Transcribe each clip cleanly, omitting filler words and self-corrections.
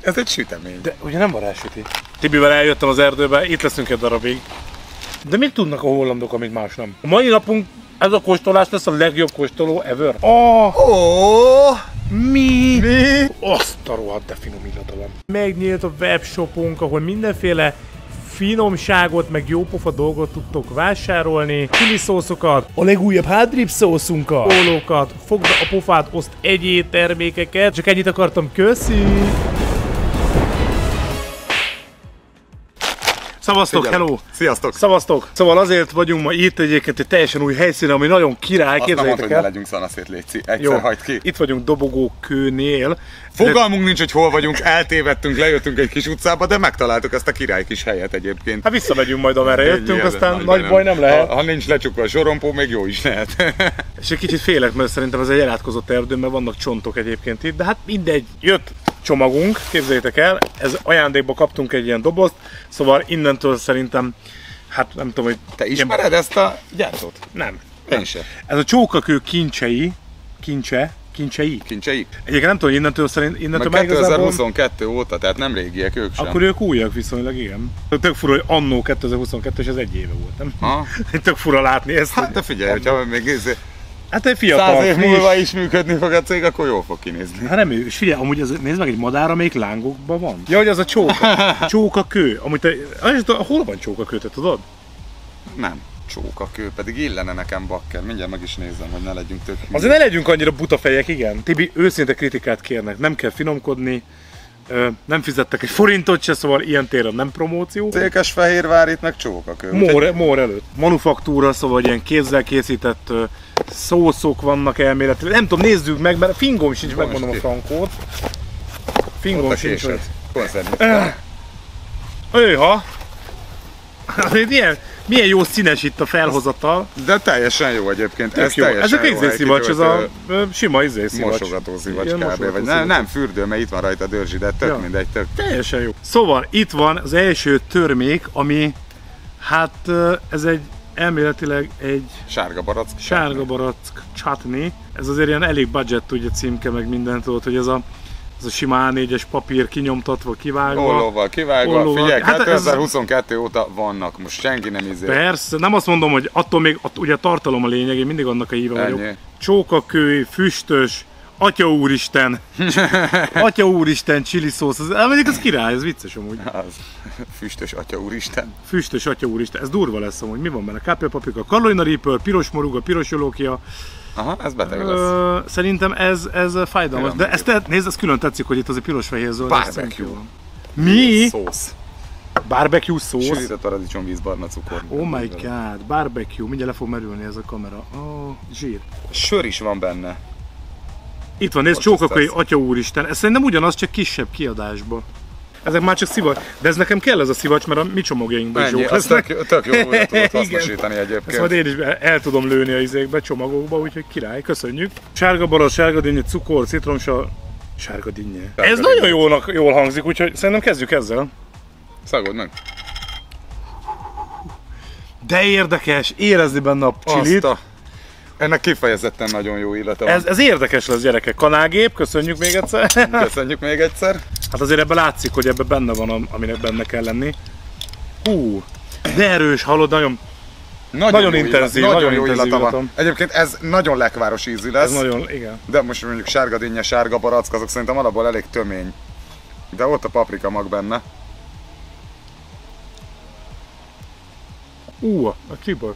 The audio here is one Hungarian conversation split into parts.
Ez egy sütemény. De ugye nem varázssüti. Tibivel eljöttem az erdőbe, itt leszünk egy darabig. De mit tudnak a hollandok, amit más nem? A mai napunk ez a kóstolás lesz a legjobb kóstoló ever. Mi? Azt a rohadt, de finom illata van. Megnyílt a webshopunk, ahol mindenféle finomságot, meg jópofa dolgot tudtok vásárolni. Chili szószokat, a legújabb hátdrip szószunkat, pólókat, fogd a pofát, oszt egyéb termékeket. Csak ennyit akartam, köszi! Szavaztok, hello! Sziasztok! Szavaztok! Szóval azért vagyunk ma itt egyébként egy teljesen új helyszínen, ami nagyon király, képzeljétek el. Azt nem mondd, hogy ne legyünk szanaszét, létszi. Egyszer hagyd ki. Itt vagyunk Dobogókőnél. Fogalmunk nincs, hogy hol vagyunk, eltévedtünk, lejöttünk egy kis utcába, de megtaláltuk ezt a király kis helyet egyébként. Hát visszamegyünk majd, amerre jöttünk, aztán nagy baj nem lehet. Ha nincs lecsukva a sorompó, még jó is lehet. És egy kicsit félek, mert szerintem ez egy elátkozott erdő, mert vannak csontok egyébként itt, de hát mindegy, jött csomagunk, képzeljétek el, ez ajándékba kaptunk egy ilyen dobozt, szóval innentől szerintem, hát nem tudom, hogy... Te ismered ezt a gyártót? Nem. Én sem. Ez a csókakő kincsei. Egyébként nem tudom, hogy innentől meg 2022 óta, tehát nem régiek ők sem. Akkor ők újak viszonylag, igen. Tök fura, hogy annó 2022, és ez egy éve volt, nem? Tök fura látni ezt. Hát de figyelj, hogyha még hát egy fiatal 100 év múlva is működni fog a cég, akkor jól fog kinézni. Hát nem, és figyelj, amúgy nézd meg, egy madár, amelyik lángokban van. Ja, hogy az a csókakő. Amúgy hol van csókakő, te tudod? Nem. Csókakő, pedig illene nekem bakker. Mindjárt meg is nézem, hogy ne legyünk tök hülyék. Azért ne legyünk annyira butafejek, igen. Tibi, őszinte kritikát kérnek, nem kell finomkodni, nem fizettek egy forintot se, szóval ilyen téren nem promóció. Székesfehérvár itt meg csókakő. Mór előtt. Manufaktúra, szóval ilyen kézzel készített szószok vannak elméletileg. Nem tudom, nézzük meg, mert fingom sincs, megmondom a frankót. Fingom sincs, hogy... Őha! Milyen jó színes itt a felhozatal. De teljesen jó egyébként. Ez a izészivacs, ez a sima izészivacs. Mosogatószivacs kb. Vagy nem fürdő, mert itt van rajta dörzsi, de tök mindegy, tök. Teljesen jó. Szóval itt van az első termék, ami hát ez egy elméletileg egy sárga barack chutney. Ez azért ilyen elég budget, ugye címke meg mindent, tudod, hogy ez a sima A4-es papír kinyomtatva, kivágva. Ollóval kivágva. Figyelj, hát 2022 óta vannak, most senki nem izé. Persze, nem azt mondom, hogy attól még ugye a tartalom a lényeg, én mindig annak a híve vagyok. Csókakő, füstös, Atya úristen! Atya úristen, chili szósz, mondjuk az király, ez vicces amúgy. Füstös Atya úristen. Füstös Atya úristen, ez durva lesz amúgy. Mi van benne? Kápélpaprika, Carolina Reaper, piros moruga, piros jolókia. Aha, ez beteg lesz. Szerintem ez fájdalmas, de ezt nézd, ez külön tetszik, hogy itt az egy piros-fehér zöld. Barbecue. Mi? Szósz. Barbecue szósz? Sűrített paradicsom, barna cukor. Oh my god, barbecue, mindjárt le fog merülni ez a kamera. Zsír. Sör is van benne. Itt van, nézd, csókakai, Atya úristen. Ez szerintem ugyanaz, csak kisebb kiadásban. Ezek már csak szivacs, de ez nekem kell ez a szivacs, mert a mi csomagjainkban is jók lesznek. Tök jó, újra tudod hasznosítani egyébként. Ezt majd én is el tudom lőni a izékbe, csomagokba, úgyhogy király, köszönjük. Sárga barack, sárga dinnye, cukor, citromsa, sárga dinnye. Ez nagyon jól hangzik, úgyhogy szerintem kezdjük ezzel. Szagold meg. De érdekes, érezni benne a csilit. Ennek kifejezetten nagyon jó illata van. Ez érdekes lesz, gyerekek. Kanálgép, köszönjük még egyszer. Köszönjük még egyszer. Hát azért ebben látszik, hogy ebben benne van, aminek benne kell lenni. Hú, de erős, hallod, nagyon intenzív, nagyon jó illata van. Egyébként ez nagyon lekváros ízű lesz. Ez nagyon, igen. De most mondjuk sárga dinnye, sárga barack, azok szerintem alapból elég tömény. De ott a paprika mag benne. A csibor.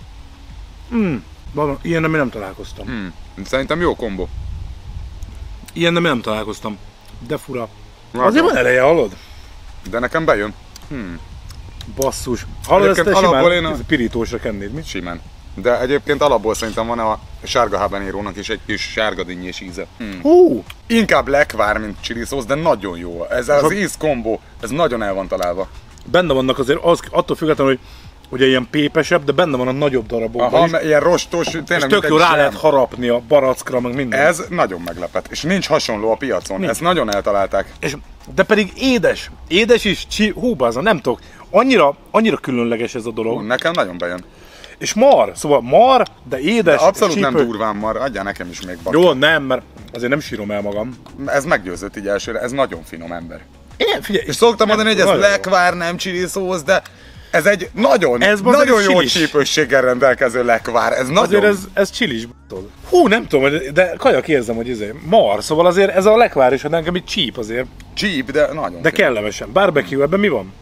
Ilyen nem találkoztam. Szerintem jó kombó. Ilyen nem találkoztam. De fura. Azért van eleje, hallod? De nekem bejön. Basszus. Hallod, ezt te simán pirítósra kennéd, mi? Simán. De egyébként alapból szerintem van a sárga habanerónak is egy kis sárga dinnyés íze. Inkább lekvár, mint chili szósz, de nagyon jó. Ez az íz kombó, ez nagyon el van találva. Benne vannak azért, attól függetlenül, hogy ugye ilyen pépesebb, de benne van a nagyobb darabokban is. Ilyen rostos, tényleg. És tök jó rá lehet harapni a barackra, meg minden. Ez nagyon meglepett, és nincs hasonló a piacon, ezt nagyon eltalálták. De pedig édes. Édes is, nem tudok. Annyira különleges ez a dolog. Nekem nagyon bejön. És szóval de édes. De abszolút nem durván mar, adjál nekem is még bakit. Jó, nem, mert azért nem sírom el magam. Ez meggyőzött így elsőre, ez nagyon finom ember. Igen, figyelj. És szoktam mondani, hogy ez lekvár, nem chili szósz, de ez egy nagyon jó csípősséggel rendelkező lekvár. Ez nagyon... Azért ez csilis. Hú, nem tudom, de kajak érzem, hogy mar, szóval azért ez a lekvár is, hogy nekem itt csíp azért. Csíp, de nagyon. De kellemesen. Barbecue, ebben mi van?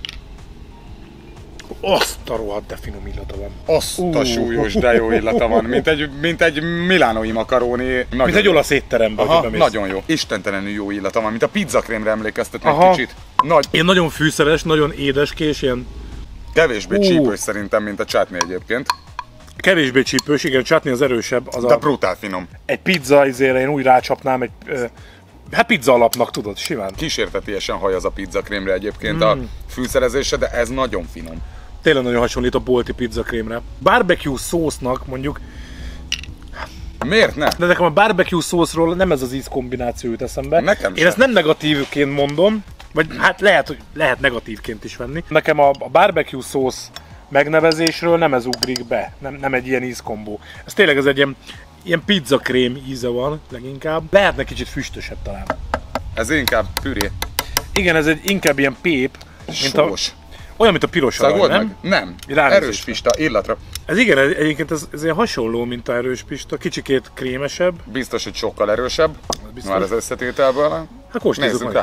Azt a rohadt, de finom illata van. Azt a súlyos, de jó illata van, mint egy milánói makaróni. Mint egy olasz étteremben. Aha, nagyon jó. Istentelenül jó illata van, mint a pizzakrémre emlékeztet egy kicsit. Én nagyon fűszeres, nagyon édeskés, ilyen... Kevésbé csípős szerintem, mint a chutney egyébként. Kevésbé csípős, igen, a chutney az erősebb. Az de brutál finom. Egy pizza izére én úgy rácsapnám egy... Hát pizza alapnak, tudod, simán. Kísértetiesen hajaz a pizzakrémre egyébként a fűszerezése, de ez nagyon finom. Tényleg nagyon hasonlít a bolti pizzakrémre. Barbecue szósznak mondjuk... Miért ne? De nekem a barbecue szószról nem ez az ízkombináció jut eszembe. Nekem Én ezt nem negatívként mondom, vagy hát lehet negatívként is venni. Nekem a barbecue szósz megnevezésről nem ez ugrik be, nem egy ilyen ízkombó. Ez tényleg egy ilyen pizzakrém íze van leginkább. Lehetne kicsit füstösebb talán. Ez inkább püré. Igen, ez inkább ilyen pép. Sós. Olyan, mint a piros arany, nem? Nem. Erős pista, illatra. Ez igen, egyébként ez ilyen hasonló, mint a erős pista, kicsikét krémesebb. Biztos, hogy sokkal erősebb. Biztos. Már az összetételből. Hát kóstoljuk meg.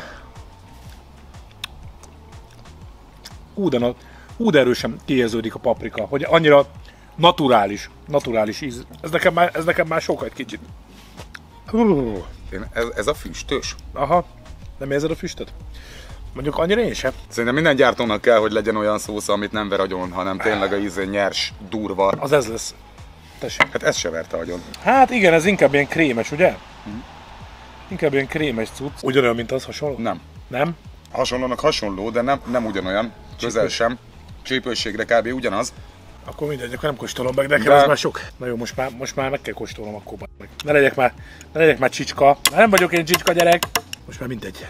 Hú, de erősen kiérződik a paprika, hogy annyira naturális íz. Ez nekem már sok egy kicsit. Ez a füstös? Aha, nem érzed a füstöt? Mondjuk annyira én sem. Szerintem minden gyártónak kell, hogy legyen olyan szósza, amit nem ver agyon, hanem tényleg a íze nyers, durva. Az ez lesz. Tessék. Hát ez se verte agyon. Hát igen, ez inkább ilyen krémes, ugye? Inkább ilyen krémes cucc. Ugyanolyan, mint az, hasonló? Nem. Nem? Hasonlónak hasonló, de nem ugyanolyan. Közel sem. Csípősségre kb. Ugyanaz. Akkor mindegy, akkor nem kóstolom meg, nekem ez már sok. Na jó, most már meg kell kóstolnom, akkor meg. Ne legyek már csicska. Nem vagyok én csicska gyerek. Most már mindegy.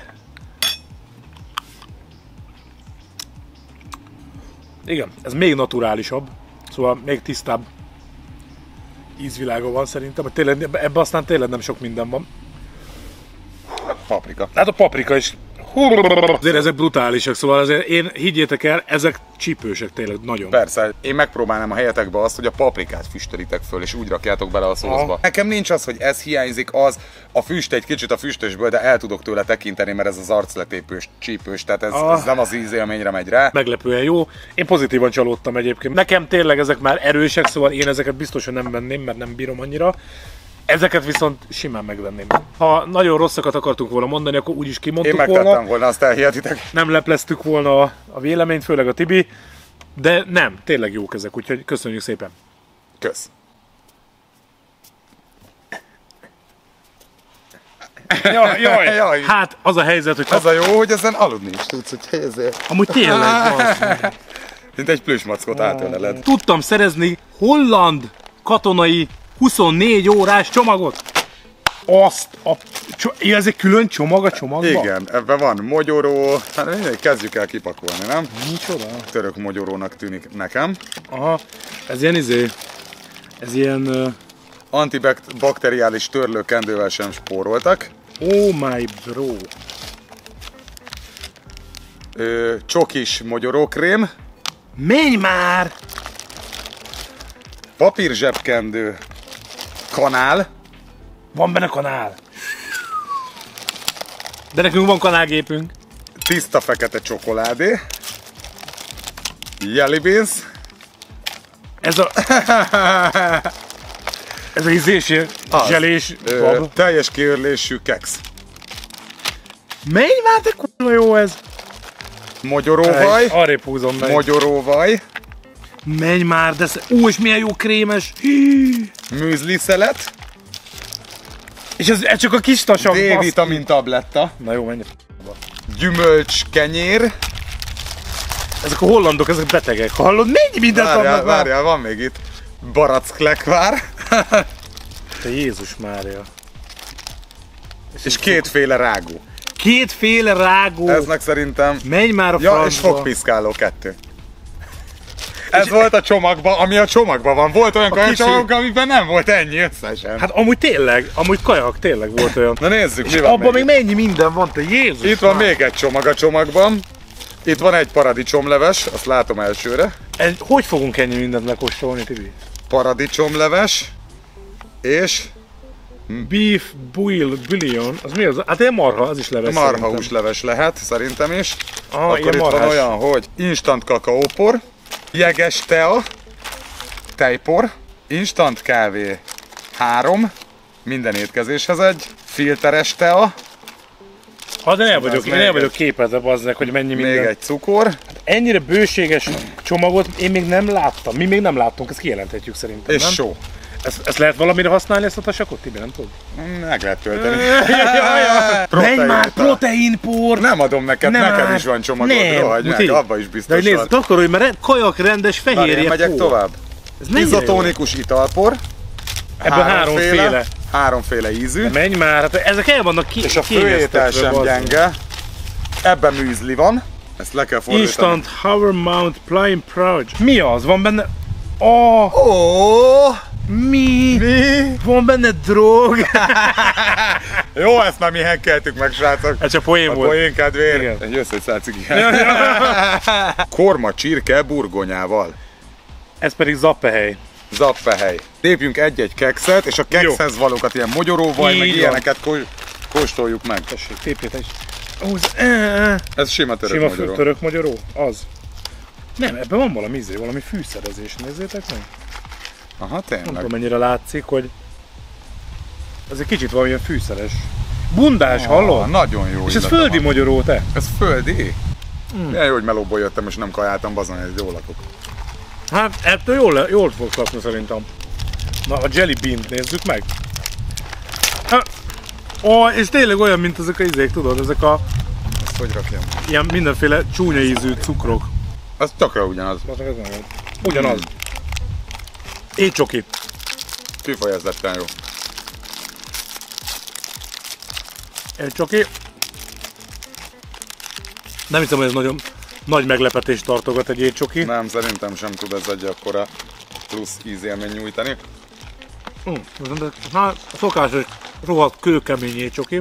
Igen, ez még naturálisabb, szóval még tisztább ízvilága van szerintem. Ebben aztán tényleg nem sok minden van. Paprika. Hát a paprika is. Azért ezek brutálisak, szóval azért higgyétek el, ezek csípősek tényleg nagyon. Persze, én megpróbálnám a helyetekbe azt, hogy a paprikát füstölitek föl, és úgy rakjátok bele a szószba. Nekem nincs az, hogy ez hiányzik, az a füst egy kicsit a füstösből, de el tudok tőle tekinteni, mert ez az arcletépős, csípős, tehát ez nem az ízélményre megy rá. Meglepően jó. Én pozitívan csalódtam egyébként. Nekem tényleg ezek már erősek, szóval én ezeket biztosan nem venném, mert nem bírom annyira. Ezeket viszont simán megvenném. Ha nagyon rosszakat akartunk volna mondani, akkor úgyis kimondtuk volna. Én megtettem volna, azt elhihetitek. Nem lepleztük volna a véleményt, főleg a Tibi. De nem, tényleg jók ezek, úgyhogy köszönjük szépen. Kösz. Jaj. Hát az a helyzet, hogy... Az a jó, hogy ezen aludni is tudsz, hogy ezért. Amúgy tényleg van. Mint egy plüsmackot átöleled. Tudtam szerezni holland katonai 24 órás csomagot. Ez egy külön csomag a csomagban? Igen, ebben van mogyoró, hát mindegy, kezdjük el kipakolni, nem? Micsoda? Török mogyorónak tűnik nekem. Aha, ez ilyen... Antibakteriális törlőkendővel sem spóroltak. Oh my bro. Csokis mogyorókrém. Menj már! Papír zsebkendő. Kanál. Van benne kanál. De nekünk van kanálgépünk. Tiszta fekete csokoládé. Jelly beans. Ez a ízésé, zselés bab. Teljes kiörlésű keksz. Menj már, de kurva jó ez. Mogyoróvaj. Arrébb húzom meg. Mogyoróvaj. Menj már, de és milyen jó krémes. Műzli szelet. És ez csak a kis tasabb. D-vitamin tabletta. Na jó, menj. Gyümölcs kenyér. Ezek a hollandok, ezek betegek. Hallod? Mennyi mindent adnak? Várjál, van még itt. Barack lekvár. Te Jézus Mária. És kétféle rágó. Kétféle rágó. Eznek szerintem... Menj már a francba. És fogpiszkáló 2. Ez volt a csomagban, ami a csomagban van. Volt olyan kajacsomag, amiben nem volt ennyi összesen. Hát amúgy tényleg, kajak tényleg volt olyan. Na nézzük, mi van abban még mennyi minden van, te Jézus! Itt van még egy csomag a csomagban. Itt van egy paradicsomleves, azt látom elsőre. Hogy fogunk ennyi mindent lekóstolni, Tibi? Paradicsomleves, és... Beef bouillon, az mi az? Hát ilyen marha, az is leves. Marhahúsleves lehet, szerintem is. Akkor itt marhás. van olyan, hogy instant kakaópor, jeges tea, tejpor, instant kávé 3, minden étkezéshez egy, filteres tea. Hát én el vagyok képezve azzal, hogy mennyi minden. Még egy cukor. Hát ennyire bőséges csomagot én még nem láttam. Mi még nem láttunk, ezt kijelenthetjük szerintem, és nem? só. Ezt lehet valamire használni, ezt a tasakot, Tibi, nem tudod? Meg lehet tölteni. Menj már, proteinpor! Nem adom neked, neked is van csomagod, rohagy meg, abba is biztos van. De nézd, takarolj, mert kajak rendes fehérje. Én megyek tovább. Izotónikus italpor. Ebből háromféle ízű. De menj már, hát ezek el vannak és a főétel sem gyenge. Ebben műzli van. Ezt le kell fordítani. Instant Hover Mount Plain Pouch. Mi az? Van benne... Mi? Van benne drog? Jó, ezt már mi hekkeltük meg, srácok. Ez csak poén volt. Poén kedvéért. Jössz egy szácig. Korma csirke burgonyával. Ez pedig zappehely. Zappehely. Lépjünk egy-egy kekszet, és a kekszhez valókat ilyen mogyoróval, meg ilyeneket kóstoljuk meg. Tessék, tépjétek. Ez sima török magyaró. Az. Nem, ebben van valami valami fűszerezés, nézzétek meg. Aha, tényleg. Nem tudom, mennyire látszik, hogy ez egy kicsit valamilyen fűszeres. Bundás, hallod? Nagyon jó. És ez földi magyaró, te? Ez földi? Milyen jó, hogy melóból jöttem, és nem kajáltam, bazony, hogy jól lakok. Hát ettől jól fogsz lakni szerintem. Na, a Jelly Bean-t nézzük meg. És tényleg olyan, mint ezek a izék, tudod, ezek a... Ezt hogy rakjam? Ilyen mindenféle csúnya ízű cukrok. Az tökre ugyanaz. Ugyanaz. Étcsoki. Kifejezetten jó. Étcsoki. Nem hiszem, hogy ez nagyon nagy meglepetést tartogat egy étcsoki. Nem, szerintem sem tud ez egy akkora plusz ízélmény nyújtani. A szokásos rohadt kőkemény étcsoki.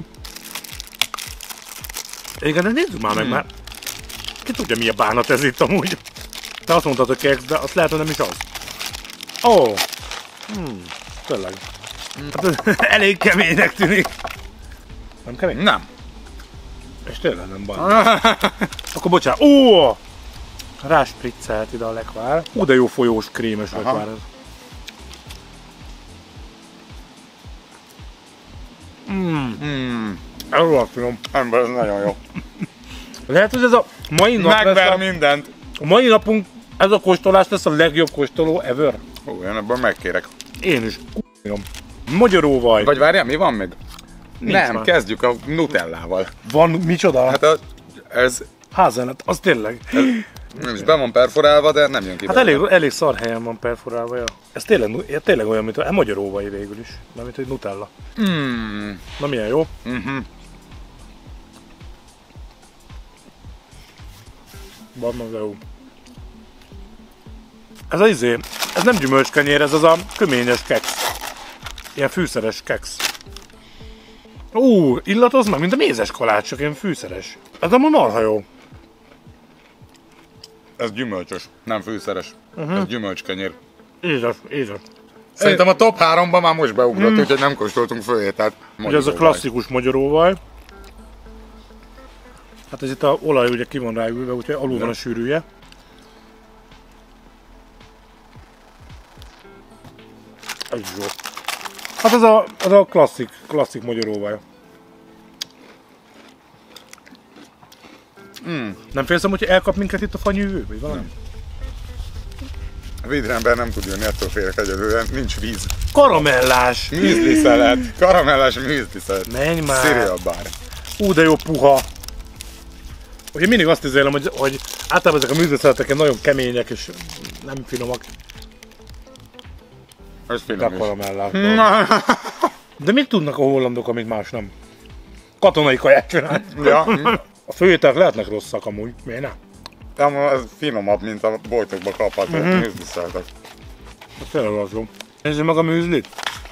Igen, de nézzük már meg már. Ki tudja, milyen bánat ez itt amúgy. Te azt mondtad, hogy keks, de azt lehet, hogy nem is az. Tényleg. Hát, elég keménynek tűnik. Nem kemény? Nem. És tényleg nem baj. Akkor bocsánat. Ráspriccelt ide a lekvár. De jó folyós, krémes lekvár ez. Ez rohadt finom. Ember, ez nagyon jó. Lehet, hogy ez a mai nap megver mindent. A mai napunk ez a kóstolás lesz a legjobb kóstoló ever. Én ebből megkérek. Én is. Magyaróvaj. Vagy várjál, mi van még? Nem, már. kezdjük a nutellával. Van micsoda? Hát ez... Házenet, az tényleg. Nem is be van perforálva, de nem jön ki. Hát elég szar helyen van perforálva. Ja. Ez tényleg olyan, mint a magyaróvaj végül is. Nem, mint egy nutella. Na milyen jó? Van jó. Ez az izé, ez nem gyümölcskenyér, ez az a köményes keksz. Ilyen fűszeres keksz. Illatoz meg, mint a mézes kalács, csak ilyen fűszeres. Ez amúgy marha jó. Ez gyümölcsös, nem fűszeres. Ez gyümölcskenyér. Édes. Szerintem a top 3-ban már most beugrott, úgyhogy nem kóstoltunk főételt. Ugye ez a klasszikus magyaróvaj. Hát ez itt a olaj ugye ki van ráülve, úgyhogy alul van a sűrűje. Ez is jó. Hát ez a klasszik magyaróvaj. Nem félszem, hogy elkap minket itt a fanyűvő, vagy valami? A védrember nem tud jönni, ettől félek egyedül, nincs víz. Karamellás! Műzliszelet. Karamellás műzliszelet. Menj már! Cereal bar. De jó puha! Ugye mindig azt izélem, hogy általában ezek a műzliszeletek nagyon kemények és nem finomak. Ez finom is. Karamellás. De mit tudnak a hollandok, amit más nem? Katonai kaját csinál. Ja. A főételek lehetnek rosszak amúgy, miért nem? Ez finomabb, mint a boltokba kapható műzliszáltak. Ez tényleg az jó. Nézzük meg a műzlit.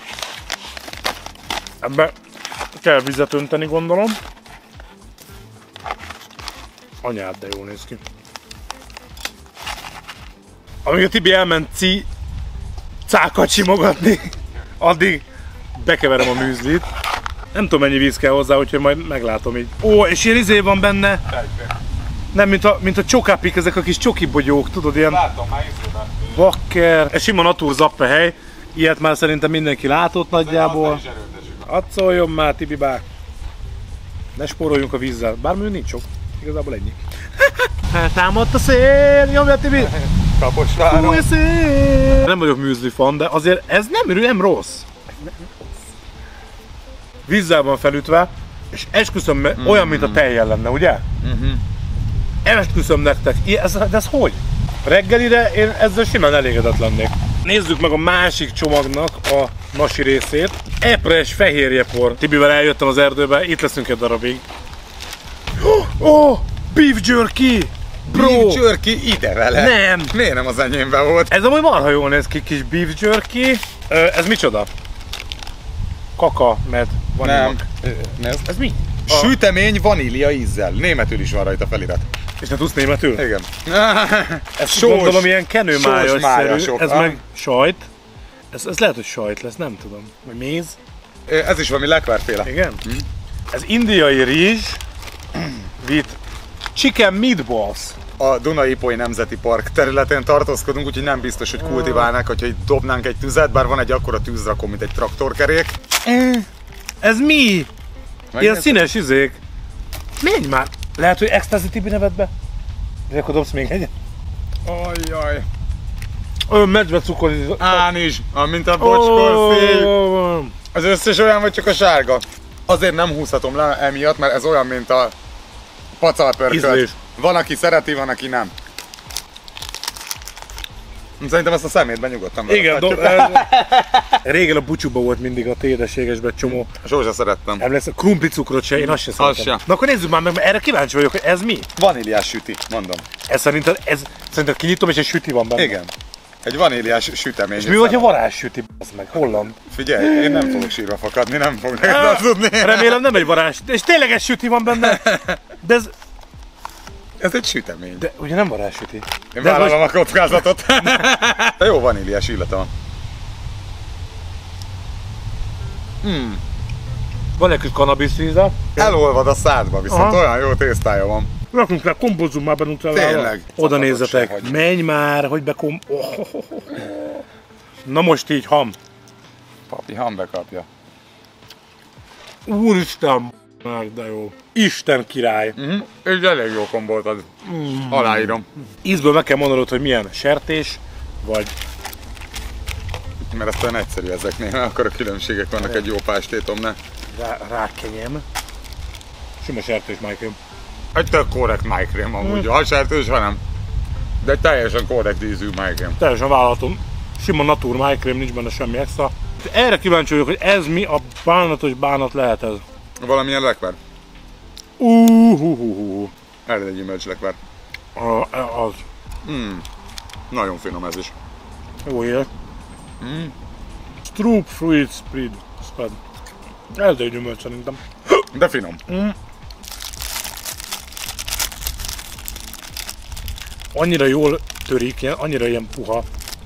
Ebbe kell vizet önteni, gondolom. Anyád, de jól néz ki. Amíg a Tibi elment cákat simogatni, addig bekeverem a műzlit. Nem tudom, mennyi víz kell hozzá, úgyhogy majd meglátom így. Ó, és ilyen izé van benne. Nem, mint a csokapik, ezek a kis csokibogyók, tudod, ilyen... Látom, már izében. Bakker. Ez sima Natur Zappe hely. Ilyet már szerintem mindenki látott nagyjából. Hadd szóljon már, Tibi bár. Ne spóroljunk a vízzel. Bár mondjuk nincs sok. Igazából ennyi. Feltámadt a szél! Nyomja, Tibi! Kaposváron. Fúj a szél! Nem vagyok műzli fan, de azért ez nem rossz. Vízzel van felütve, és esküszöm, olyan, mint a tejjel lenne, ugye? Esküszöm nektek, de ez hogy? Reggelire én ezzel simán elégedett lennék. Nézzük meg a másik csomagnak a nasi részét. Epres fehérjepor. Tibivel eljöttem az erdőbe, itt leszünk egy darabig. Oh, beef jerky! Bro! Beef jerky ide vele. Nem! Miért nem az enyémben volt? Ez amúgy marha jól néz ki, kis beef jerky. Ez micsoda? Kaka, med, Nem. Ez mi? Sütemény vanília ízzel. Németül is van rajta felirat. És te tudsz németül? Igen. Ez sós, gondolom ilyen kenőmájas-szerű. Ez meg sajt. Ez lehet, hogy sajt lesz, nem tudom. Vagy méz. Ez is valami lekvárféle. Igen? Ez indiai rizs. With chicken meatballs. A Duna-Ipoly Nemzeti Park területén tartózkodunk, úgyhogy nem biztos, hogy kultiválnák, hogyha itt dobnánk egy tüzet, bár van egy akkora tűzrakó, mint egy traktorkerék. Ez mi? Meg Ilyen ez- színes izék. Menj már! Lehet, hogy Ecstasy Tibi nevedbe? És akkor dobsz még egyet? Ajjaj. Medve cukor. Ánis, mint a bocskor szél. Az összes olyan, vagy csak a sárga? Azért nem húzhatom le emiatt, mert ez olyan, mint a pacalpörkölt. Ízlés. Van, aki szereti, van, aki nem. Szerintem ezt a szemétben nyugodtan Igen, berakhatjuk. régen a bucsúba volt mindig a tédességesben csomó. Sose szerettem. Nem lesz a krumpli cukrot se, én azt sem szeretem. sem. Na akkor nézzük már meg, mert erre kíváncsi vagyok, hogy ez mi? Vaníliás süti, mondom. Ez szerintem kinyitom és egy süti van benne. Igen. Egy vaníliás sütemény. És mi, hogyha varázssüti, az meg, holland? Figyelj, én nem fogok sírva fakadni, nem fogok hazudni. Remélem nem egy varázs, és tényleg egy süti van benne. De ez, Ez egy sütemény. de ugye nem varázssüti. Én De ez vállalom a kockázatot. De jó vaníliás illata van. Van egy kis kannabisz íze. Elolvad a szádba, viszont Aha. olyan jó tésztája van. Rakunk le, kombozzunk már benutrálával. Tényleg. Oda Szakadott nézzetek. se, hogy- Menj már, hogy Na most így ham. Papi, ham bekapja. Úristen, meg de jó. Isten király. Egy elég jó kombót ad. Aláírom. Ízből meg kell mondanod, hogy milyen sertés, vagy Mert ez olyan egyszerű ezeknél, akkor a különbségek vannak egy jó pástétomnál. rákenyem. Sima sertés, Michael. Egy tök korrekt májkrém amúgy, ha sertős, ha nem. De egy teljesen korrekt ízű májkrém. Teljesen vállalhatom. Sima Natur májkrém, nincs benne semmi extra. Erre kíváncsi vagyok, hogy ez mi a bánatos bánat lehet ez. Valamilyen lekvár. Eredeti gyümölcslekvár. Az. Nagyon finom ez is. Jó élet. Stroop fruit spread. Eldei gyümölcs szerintem. De finom. Annyira jól törik, annyira ilyen puha.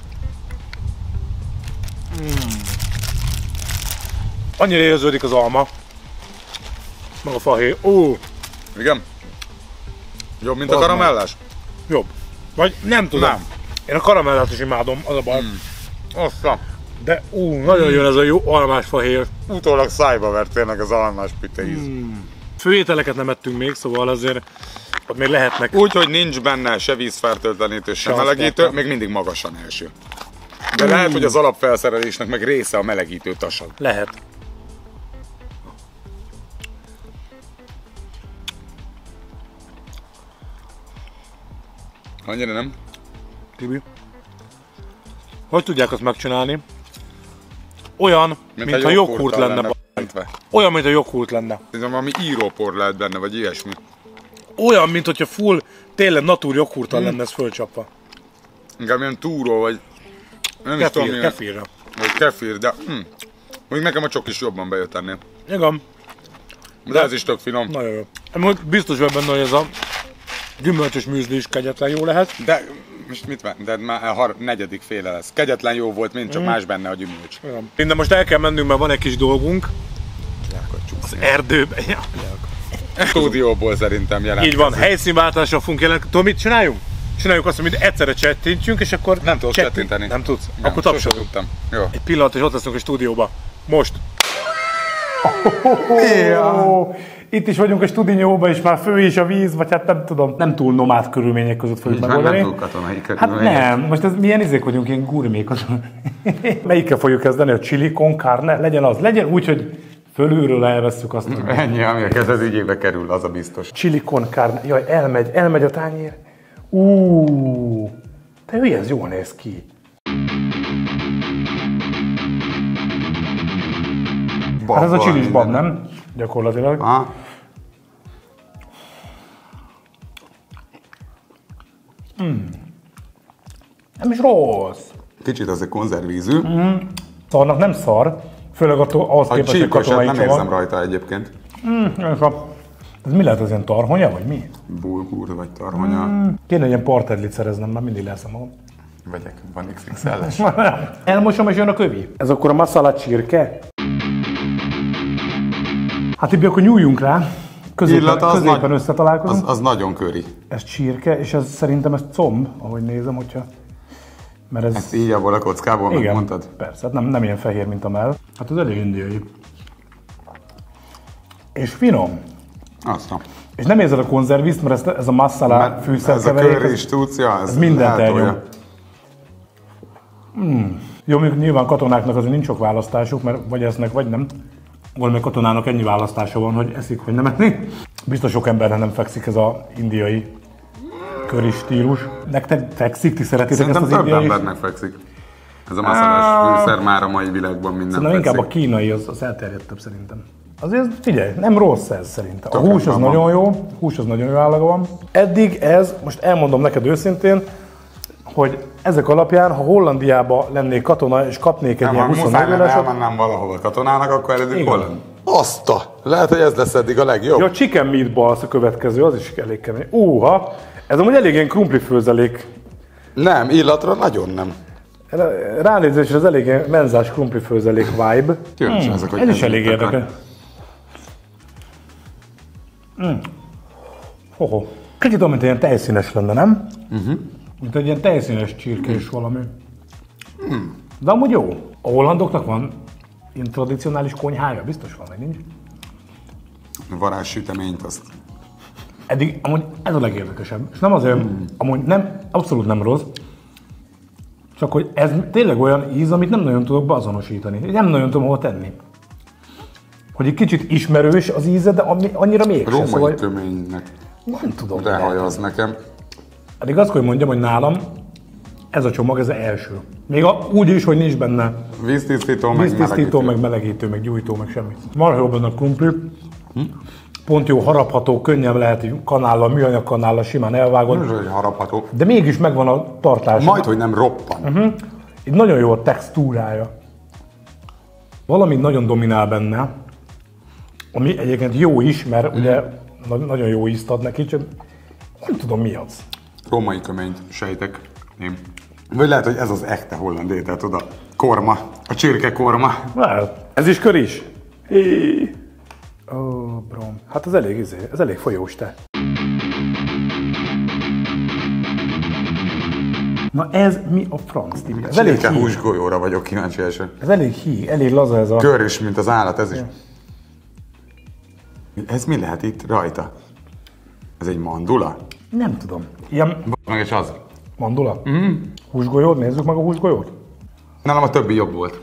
Annyira érződik az alma. Meg a fahéj. Igen? Jobb, mint a Az karamellás? Jobb. Vagy nem tudom. Nem. Én a karamellát is imádom, az a baj. Oszta. De nagyon jön ez a jó almás fahéj. Utólag szájba vert tényleg az almás pite íz. Főételeket nem ettünk még, szóval azért ott még lehetnek. Úgyhogy nincs benne se vízfertőtlenítő, se Se melegítő, azt még mindig magasan első. De lehet, hogy az alapfelszerelésnek meg része a melegítő tasag. Lehet. Annyira nem? Tibi. Hogy tudják azt megcsinálni? Olyan, mintha joghurt lenne. bentve. Olyan, mint a joghurt lenne. Szerintem valami írópor lehet benne, vagy ilyesmi. olyan, mint hogyha full, tényleg natúr joghurttal lenne ez fölcsapva. Inkább ilyen túró, vagy nem is tudom, kefirre. Vagy kefir, de mondjuk nekem a csokis jobban bejött ennél. Igen. De ez is tök finom. Nagyon jó. Biztos vagy benne, hogy ez a gyümölcsös műzli is kegyetlen jó lehet. De most mit vár? De már negyedik féle lesz. Kegyetlen jó volt, mint csak más benne a gyümölcs. Igen. Minden most el kell mennünk, mert van egy kis dolgunk. Az erdőben. Ja. Stúdióból szerintem jelentkezik. Így van, helyszínváltásra fogunk jelentkezni. Tudod, mit csináljunk? Csináljuk azt, hogy egyszerre csettintjünk, és akkor... Nem tudok csettinteni. Nem tudsz? Nem, akkor tapsolunk. Jó. Egy pillanat, és ott leszünk a stúdióba. Most. Itt is vagyunk a stúdióban, és már fő is a víz, vagy hát nem tudom, nem túl nomád körülmények között fogjuk megoldani. Nem túl katonai körülmények. Hát nem, most ez milyen izék vagyunk, ilyen gurmék. Melyikkel fogjuk kezdeni, a chili con carne? Legyen úgy, hogy fölülről elvesszük azt. Ennyi, ami a kezed ügyébe kerül, az a biztos. Chili con carne, jaj, elmegy a tányér. Te hülye, ez jól néz ki. Hát ez a chilis bab, nem? Gyakorlatilag. Aha. Nem is rossz. Kicsit azért konzervízű. Szarnak nem szar, főleg ahhoz képest, hogy katonai nem érzem rajta egyébként. Ez mi lehet, az ilyen tarhonya, vagy mi? Bulgur vagy tarhonya. Kéne ilyen partedlit szereznem, már mindig leszem magam. Vegyek, van XXL-es. Elmosom, és jön a kövi. Ez akkor a masala csirke? Hát Tibi, akkor nyúljunk rá. Középen összetalálkozunk. Az nagyon köri. Ez csirke, és ez szerintem ez comb, ahogy nézem, hogyha... Mert ez... Ezt így abból a kockából igen, megmondtad? Persze, hát nem ilyen fehér, mint a mell. Hát az elég indiai. És finom. Aztán. És nem érzed a konzerviszt, mert ez a masala fűszerkeverék. Ez a curry stúcia, ez mindent elnyom. Jó, mondjuk nyilván katonáknak azért nincs sok választásuk, mert vagy esznek, vagy nem. Valamely katonának ennyi választása van, hogy eszik, vagy nem eszik. Biztos sok embernek nem fekszik ez az indiai curry stílus. Nektek fekszik? Ti szeretitek ezt az indiai? Szerintem több embernek fekszik. Ez a masszalás fűszer már a mai világban minden szerintem fekszik. Inkább a kínai az elterjedtebb szerintem. Azért figyelj, nem rossz ez szerintem. A hús az nagyon jó, nagyon jó állaga van. Eddig ez, most elmondom neked őszintén, hogy ezek alapján, ha Hollandiában lennék katona és kapnék egy ilyen 24 órásat... elmenném valahol katonának, akkor eddig Holland. Lehet, hogy ez lesz eddig a legjobb. Ja, a chicken meatballs a következő, az is elég kemény. Ez amúgy elég ilyen krumplifőzelék. Nem, illatra nagyon nem. Ránézésre az elég ilyen menzás krumplifőzelék vibe. Ez is elég érdekes. Kicsit olyan, mint ilyen tejszínes lenne, nem? Mint egy ilyen tejszínes csirkés valami. De amúgy jó. A hollandoknak van ilyen tradicionális konyhája? Biztos van, vagy nincs? Varázssüteményt azt. Eddig amúgy ez a legérdekesebb. És nem azért, amúgy nem, abszolút nem rossz, csak hogy ez tényleg olyan íz, amit nem nagyon tudok beazonosítani. Nem nagyon tudom hova tenni. Hogy egy kicsit ismerős az íze, de annyira mégsem. Római szóval... töménynek. Nem tudom. De hajaz nekem. Eddig azt kell, hogy mondjam, hogy nálam ez a csomag, ez az első. Még úgy is, hogy nincs benne víztisztító, meg melegítő, meg gyújtó, meg semmi. Marha jó benne a krumpli. Pont jó, harapható, könnyen lehet kanállal, műanyag kanállal simán elvágod. Harapható. De mégis megvan a tartás. Majdhogy nem roppan. Itt nagyon jó a textúrája. Valami nagyon dominál benne, ami egyébként jó is, mert ugye nagyon jó ízt ad neki, csak nem tudom mi az. Római köményt sejtek én. Vagy lehet, hogy ez az echte holland étel, tudod, a korma, a csirke korma. Lehet. Ez is kör is? Brom. Hát ez elég folyós te. Na ez mi a franc, Tibi? Ez elég csirke húsgolyóra vagyok kíváncsi első. Ez elég laza ez a... Kör is, mint az állat, ez is. Ez mi lehet itt rajta? Ez egy mandula? Nem tudom. Ilyen... Meg és az. Mandula? Húsgolyót? Nézzük meg a húsgolyót. Nálam a többi jobb volt.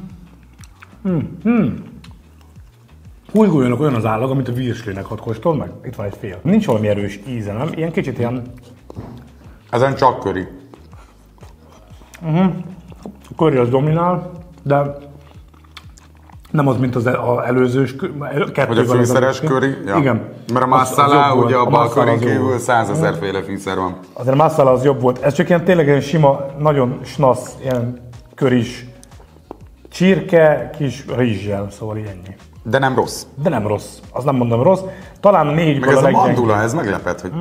Húsgolyónak olyan az állag, amit a virslinek, hadd kóstold meg. Itt van egy fél. Nincs valami erős íze, nem? Ilyen kicsit ilyen... Ezen csak köri. A curry az dominál, de Nem az, mint az előzős, vagy a fűszeres curry? Ja. Igen. Mert a masszala, ugye a bal curryn kívül 100 000 féle fűszer van. Azért a masszala az jobb volt. Ez csak ilyen tényleg ilyen sima, nagyon snasz, ilyen köris csirke, kis rizssel, szóval ennyi. De nem rossz. De nem rossz. Az nem mondom rossz. Talán a 4-ből meg ez a mandula, ez meglepett, hogy...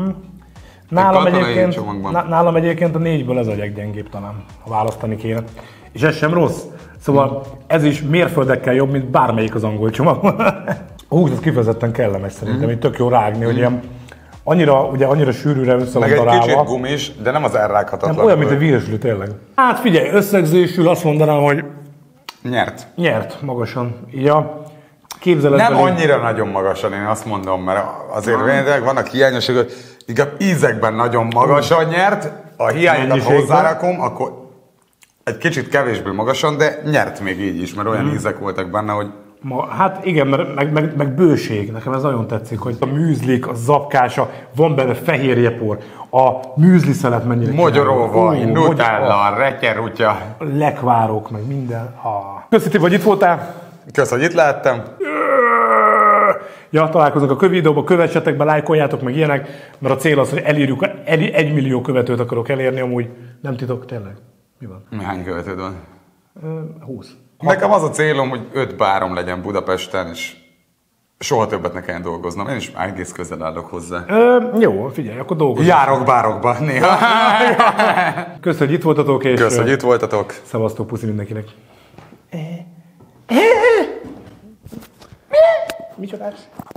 Nálam egyébként a 4-ből ez a leggyengébb talán, ha választani kéne. És ez sem rossz. Szóval ez is mérföldekkel jobb, mint bármelyik az angol csomag. A hús az kifejezetten kellemes szerintem, így tök jó rágni, hogy ilyen annyira sűrűre össze van darálva. Meg egy kicsit gumis, de nem az elrághatatlan. Nem, olyan, mint a víresülő tényleg. Hát figyelj, összegzésül azt mondanám, hogy... Nyert magasan. Így a képzeletben... Nem annyira nagyon magasan, én azt mondom, mert azért vannak hiányosságok, inkább ízekben nagyon magasan nyert, a hiányokat hozzárakom, akkor egy kicsit kevésbé magasan, de nyert még így is, mert olyan ízek voltak benne, hogy... Hát igen, meg bőség, nekem ez nagyon tetszik, hogy a műzlik, a zapkása, van benne fehérjepor, a műzli szelet mennyire mogyoróvaj, nutella, retyerutya. Lekvárok, meg minden. Köszönöm, hogy itt voltál. Köszönöm, hogy itt lehettem. Ja, találkozunk a videóban, kövessetek be, lájkoljátok meg ilyenek, mert a cél az, hogy elérjük, 1 millió követőt akarok elérni, amúgy nem titok, tényleg. Mi van? Hány követőd van? 20. Nekem az a célom, hogy 5 bárom legyen Budapesten, és soha többet ne kelljen dolgoznom. Én is egész közel állok hozzá. Jó, figyelj, akkor dolgozom. Járok bárokba néha. Köszönöm, hogy itt voltatok, és... Köszönöm, hogy itt voltatok. Szevasztok, puszi mindenkinek. Micsodás?